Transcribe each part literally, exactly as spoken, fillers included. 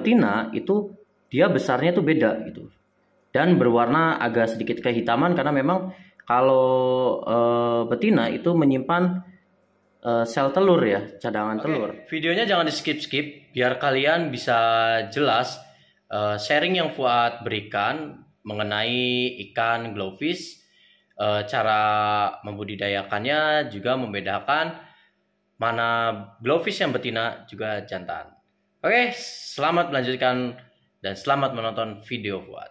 betina itu dia besarnya tuh beda gitu. Dan berwarna agak sedikit kehitaman karena memang kalau e, betina itu menyimpan e, sel telur ya, cadangan Oke. telur. Videonya jangan di skip-skip biar kalian bisa jelas e, sharing yang Fuad berikan mengenai ikan glowfish, e, cara membudidayakannya, juga membedakan mana glowfish yang betina juga jantan. Oke, selamat melanjutkan dan selamat menonton video Fuad.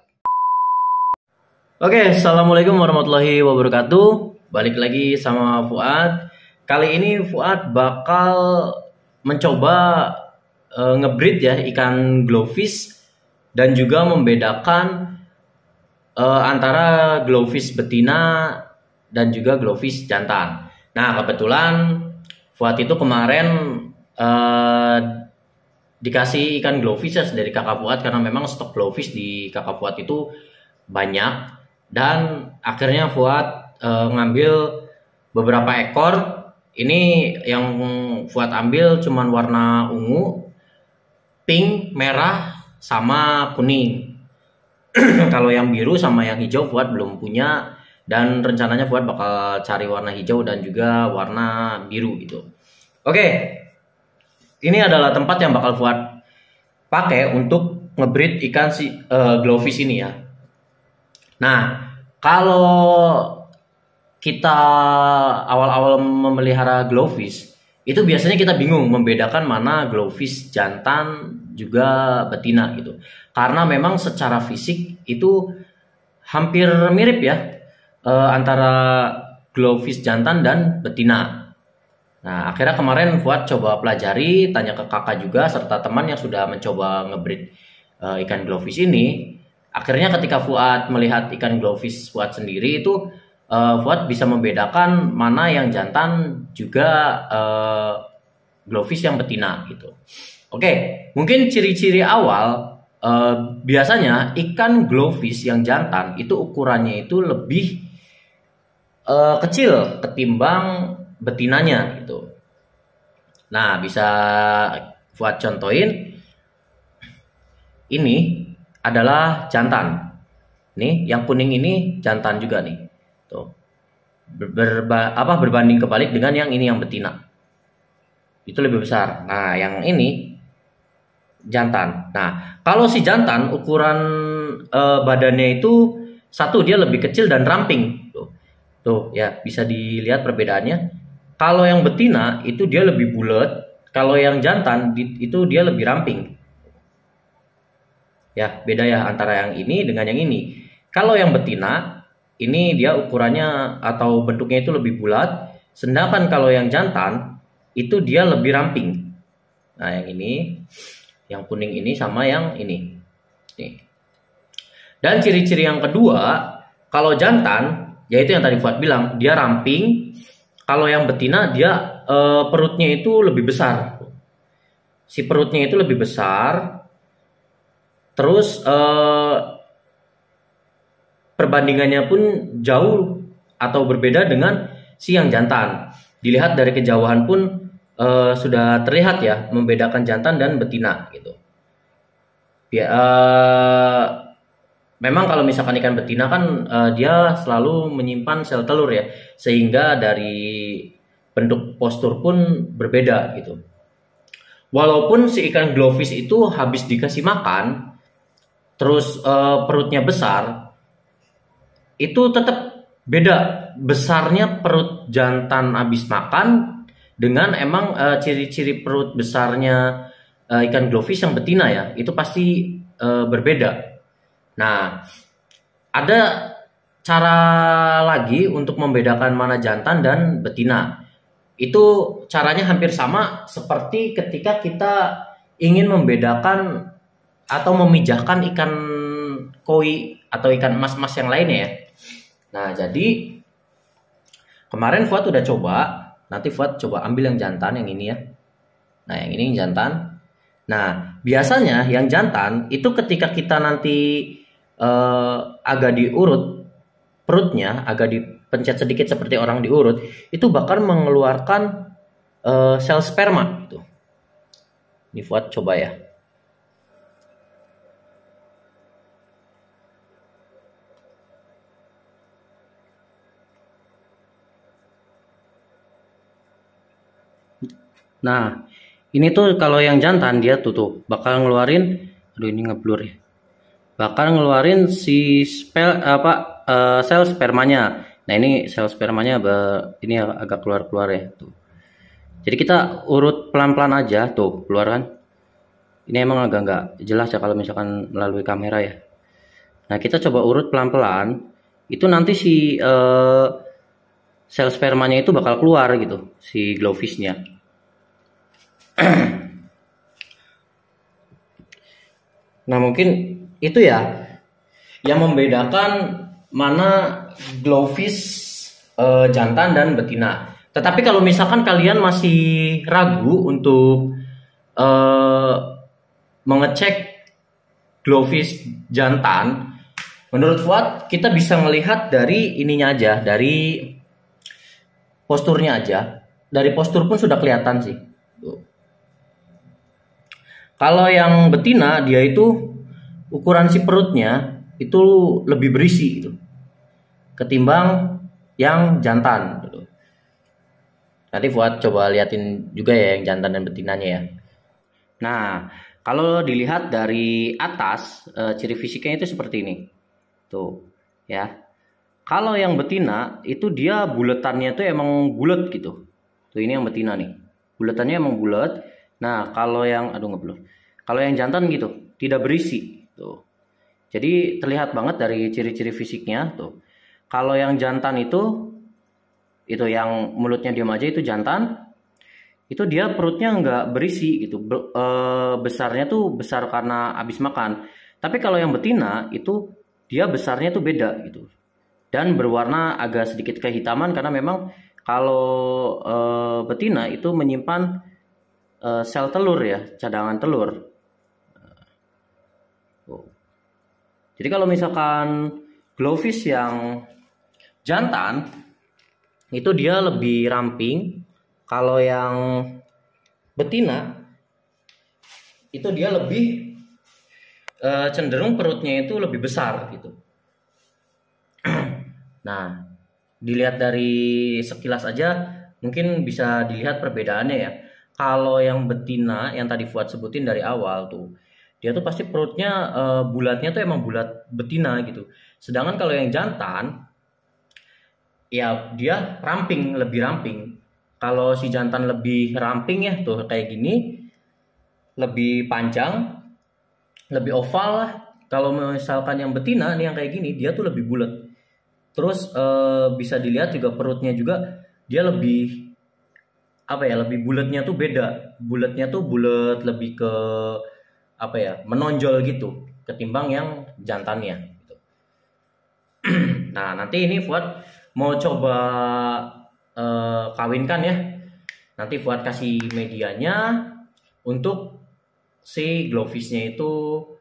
Oke, assalamualaikum warahmatullahi wabarakatuh. Balik lagi sama Fuad. Kali ini Fuad bakal mencoba uh, ngebreed ya ikan glowfish dan juga membedakan uh, antara glowfish betina dan juga glowfish jantan. Nah, kebetulan Fuad itu kemarin uh, dikasih ikan glowfish ya dari kakak Fuad karena memang stok glowfish di kakak Fuad itu banyak. Dan akhirnya Fuad e, ngambil beberapa ekor. Ini yang Fuad ambil cuman warna ungu, pink, merah, sama kuning. Kalau yang biru sama yang hijau Fuad belum punya. Dan rencananya Fuad bakal cari warna hijau dan juga warna biru gitu. Oke, ini adalah tempat yang bakal Fuad pakai untuk ngebreed ikan si e, glowfish ini ya. Nah, kalau kita awal-awal memelihara glowfish, itu biasanya kita bingung membedakan mana glowfish jantan juga betina gitu. Karena memang secara fisik itu hampir mirip ya e, antara glowfish jantan dan betina. Nah, akhirnya kemarin Fuad coba pelajari, tanya ke kakak juga serta teman yang sudah mencoba ngebreed e, ikan glowfish ini. Akhirnya ketika Fuad melihat ikan glowfish Fuad sendiri itu uh, Fuad bisa membedakan mana yang jantan juga uh, glowfish yang betina gitu. Oke, mungkin ciri-ciri awal uh, biasanya ikan glowfish yang jantan itu ukurannya itu lebih uh, kecil ketimbang betinanya gitu. Nah, bisa Fuad contohin ini adalah jantan. Nih, yang kuning ini jantan juga nih. Tuh. Ber, berba, apa berbanding kebalik dengan yang ini yang betina. Itu lebih besar. Nah, yang ini jantan. Nah, kalau si jantan ukuran e, badannya itu satu dia lebih kecil dan ramping. Tuh. Tuh, ya, bisa dilihat perbedaannya. Kalau yang betina itu dia lebih bulat, kalau yang jantan itu dia lebih ramping. Ya, beda ya antara yang ini dengan yang ini. Kalau yang betina, ini dia ukurannya atau bentuknya itu lebih bulat. Sedangkan kalau yang jantan, itu dia lebih ramping. Nah, yang ini, yang kuning ini sama yang ini. Nih. Dan ciri-ciri yang kedua, kalau jantan, yaitu yang tadi Fuad bilang, dia ramping. Kalau yang betina, dia e, perutnya itu lebih besar. Si perutnya itu lebih besar. Terus eh, perbandingannya pun jauh atau berbeda dengan si yang jantan. Dilihat dari kejauhan pun eh, sudah terlihat ya membedakan jantan dan betina gitu. Ya, eh, memang kalau misalkan ikan betina kan eh, dia selalu menyimpan sel telur ya, sehingga dari bentuk postur pun berbeda gitu. Walaupun si ikan glowfish itu habis dikasih makan terus uh, perutnya besar, itu tetap beda besarnya perut jantan habis makan dengan emang uh, ciri-ciri perut besarnya uh, ikan glowfish yang betina ya, itu pasti uh, berbeda. Nah, ada cara lagi untuk membedakan mana jantan dan betina. Itu caranya hampir sama seperti ketika kita ingin membedakan atau memijahkan ikan koi atau ikan emas-emas yang lainnya ya. Nah, jadi kemarin Fuad udah coba. Nanti Fuad coba ambil yang jantan yang ini ya. Nah, yang ini yang jantan. Nah, biasanya yang jantan itu ketika kita nanti eh, agak diurut perutnya, agak dipencet sedikit seperti orang diurut, itu bakal mengeluarkan eh, sel sperma gitu. Ini Fuad coba ya. Nah, ini tuh kalau yang jantan dia tuh tuh bakal ngeluarin, aduh ini ngeblur ya. Bakal ngeluarin si spel apa uh, sel spermanya. Nah, ini sel spermanya ini agak keluar-keluar ya tuh. Jadi kita urut pelan-pelan aja tuh keluar kan. Ini emang agak nggak jelas ya kalau misalkan melalui kamera ya. Nah, kita coba urut pelan-pelan. Itu nanti si uh, sel spermanya itu bakal keluar gitu, si glowfishnya. Nah, mungkin itu ya yang membedakan mana glowfish uh, jantan dan betina. Tetapi kalau misalkan kalian masih ragu untuk uh, mengecek glowfish jantan, menurut Fuad kita bisa melihat dari ininya aja, dari posturnya aja. Dari postur pun sudah kelihatan sih. Tuh. Kalau yang betina dia itu ukuran si perutnya itu lebih berisi gitu, ketimbang yang jantan gitu. Nanti Fuad coba liatin juga ya yang jantan dan betinanya ya. Nah, kalau dilihat dari atas e, ciri fisiknya itu seperti ini. Tuh, ya. Kalau yang betina itu dia buletannya tuh emang bulat gitu. Tuh ini yang betina nih. Buletannya emang bulat. Nah, kalau yang aduh ngeblur. Kalau yang jantan gitu, tidak berisi tuh. Jadi terlihat banget dari ciri-ciri fisiknya tuh. Kalau yang jantan itu itu yang mulutnya diam aja itu jantan. Itu dia perutnya nggak berisi gitu. Be, e, besarnya tuh besar karena habis makan. Tapi kalau yang betina itu dia besarnya tuh beda gitu. Dan berwarna agak sedikit kehitaman karena memang kalau e, betina itu menyimpan e, sel telur ya, cadangan telur. Jadi kalau misalkan glowfish yang jantan itu dia lebih ramping, kalau yang betina itu dia lebih e, cenderung perutnya itu lebih besar gitu. Nah, dilihat dari sekilas aja mungkin bisa dilihat perbedaannya ya. Kalau yang betina yang tadi Fuad sebutin dari awal tuh, dia tuh pasti perutnya e, bulatnya tuh emang bulat betina gitu. Sedangkan kalau yang jantan, ya dia ramping, lebih ramping. Kalau si jantan lebih ramping ya tuh kayak gini, lebih panjang, lebih oval lah. Kalau misalkan yang betina nih yang kayak gini, dia tuh lebih bulat. Terus e, bisa dilihat juga perutnya juga dia lebih apa ya, lebih bulatnya tuh beda. Bulatnya tuh bulat lebih ke apa ya, menonjol gitu ketimbang yang jantannya gitu. Nah, nanti ini Fuad mau coba eh, kawinkan ya. Nanti Fuad kasih medianya untuk si glowfishnya itu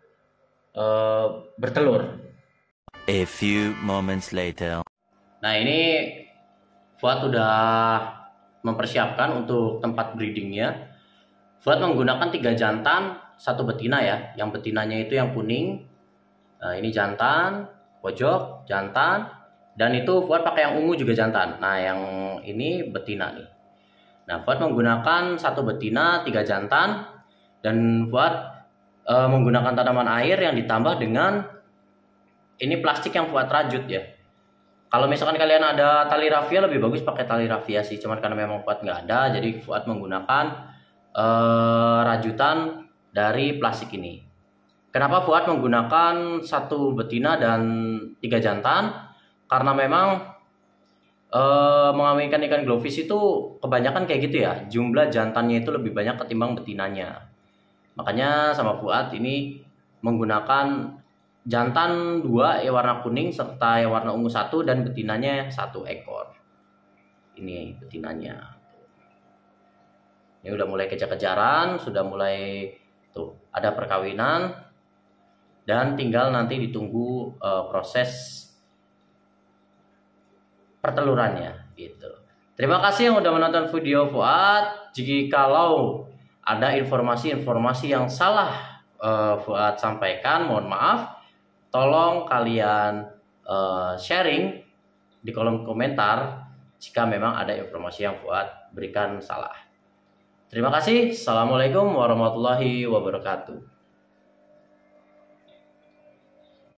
eh, bertelur. A few moments later. Nah, ini Fuad udah mempersiapkan untuk tempat breedingnya. Fuad menggunakan tiga jantan, satu betina ya. Yang betinanya itu yang kuning. Nah, ini jantan, pojok, jantan. Dan itu Fuad pakai yang ungu juga jantan. Nah, yang ini betina nih. Nah, Fuad menggunakan satu betina, tiga jantan. Dan Fuad e, menggunakan tanaman air yang ditambah dengan ini plastik yang Fuad rajut ya. Kalau misalkan kalian ada tali rafia, lebih bagus pakai tali rafia sih. Cuman karena memang Fuad nggak ada, jadi Fuad menggunakan Uh, rajutan dari plastik ini. Kenapa Fuad menggunakan satu betina dan tiga jantan? Karena memang uh, mengawinkan ikan glowfish itu kebanyakan kayak gitu ya. Jumlah jantannya itu lebih banyak ketimbang betinanya. Makanya sama Fuad ini menggunakan jantan dua yang warna kuning serta yang warna ungu satu dan betinanya satu ekor. Ini betinanya. Ini udah mulai kejar-kejaran, sudah mulai tuh ada perkawinan dan tinggal nanti ditunggu uh, proses pertelurannya gitu. Terima kasih yang udah menonton video Fuad. Jikalau ada informasi-informasi yang salah uh, Fuad sampaikan, mohon maaf. Tolong kalian uh, sharing di kolom komentar jika memang ada informasi yang Fuad berikan salah. Terima kasih. Assalamualaikum warahmatullahi wabarakatuh.